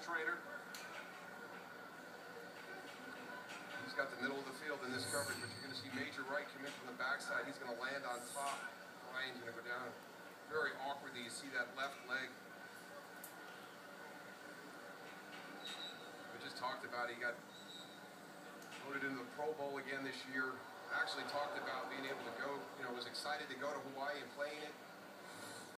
Ultracher. He's got the middle of the field in this coverage, but you're going to see Major Wright come in from the backside. He's going to land on top. Ryan's going to go down very awkwardly. You see that left leg. We just talked about he got voted into the Pro Bowl again this year. Actually talked about being able to go, was excited to go to Hawaii and playing it.